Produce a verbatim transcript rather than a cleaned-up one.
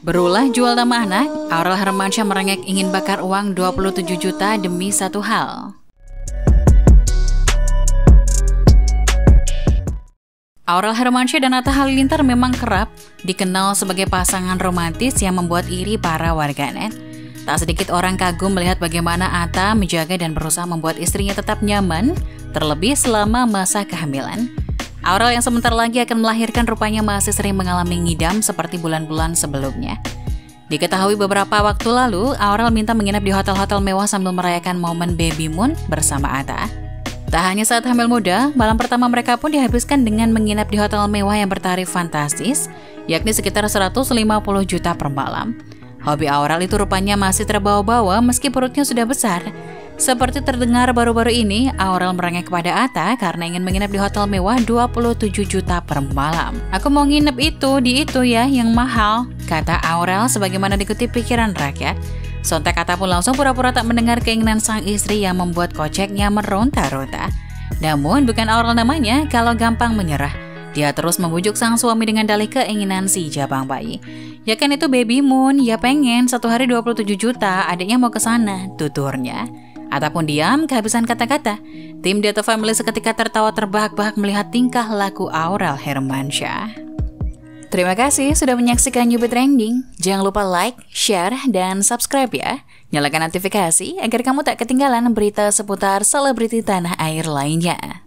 Berulah jual nama anak, Aurel Hermansyah merengek ingin bakar uang dua puluh tujuh juta demi satu hal. Aurel Hermansyah dan Atta Halilintar memang kerap dikenal sebagai pasangan romantis yang membuat iri para warganet. Tak sedikit orang kagum melihat bagaimana Atta menjaga dan berusaha membuat istrinya tetap nyaman, terlebih selama masa kehamilan. Aurel yang sebentar lagi akan melahirkan rupanya masih sering mengalami ngidam seperti bulan-bulan sebelumnya. Diketahui beberapa waktu lalu, Aurel minta menginap di hotel-hotel mewah sambil merayakan momen baby moon bersama Atta. Tak hanya saat hamil muda, malam pertama mereka pun dihabiskan dengan menginap di hotel mewah yang bertarif fantastis, yakni sekitar seratus lima puluh juta per malam. Hobi Aurel itu rupanya masih terbawa-bawa meski perutnya sudah besar. Seperti terdengar baru-baru ini, Aurel merengek kepada Atta karena ingin menginap di hotel mewah dua puluh tujuh juta per malam. "Aku mau nginep itu, di itu ya, yang mahal," kata Aurel sebagaimana dikutip Pikiran Rakyat. Sontak Atta pun langsung pura-pura tak mendengar keinginan sang istri yang membuat koceknya meronta-ronta. Namun bukan Aurel namanya kalau gampang menyerah. Dia terus membujuk sang suami dengan dalih keinginan si jabang bayi. "Ya kan itu baby moon, ya pengen, satu hari dua puluh tujuh juta, adiknya mau ke sana," tuturnya. Atta pun diam kehabisan kata-kata. Tim Diato Family seketika tertawa terbahak-bahak melihat tingkah laku Aurel Hermansyah. Terima kasih sudah menyaksikan Newbie Trending. Jangan lupa like, share, dan subscribe ya. Nyalakan notifikasi agar kamu tak ketinggalan berita seputar selebriti tanah air lainnya.